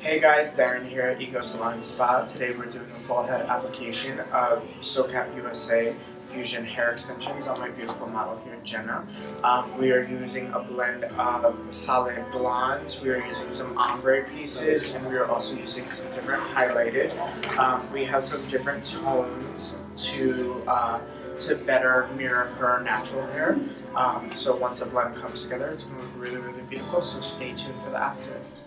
Hey guys, Darren here at Ego Salon Spa. Today we're doing a full head application of SoCap USA Fusion hair extensions on my beautiful model here, Jenna. We are using a blend of solid blondes, we are using some ombre pieces, and we are also using some different highlighted. We have some different tones to better mirror her natural hair. So once the blend comes together, it's going to look really, really beautiful, so stay tuned for the after.